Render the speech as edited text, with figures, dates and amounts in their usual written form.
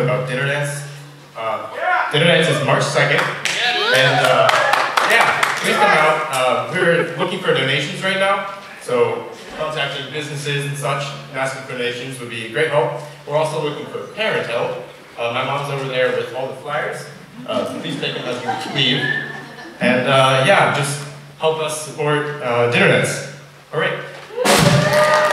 about dinner dance. Dinner dance is March 2nd, and yeah, please come out. We're looking for donations right now, so contacting businesses and such and asking for donations would be a great help. We're also looking for parent help. My mom's over there with all the flyers. Please take them as you leave. And yeah, just help us support dinner dance. All right.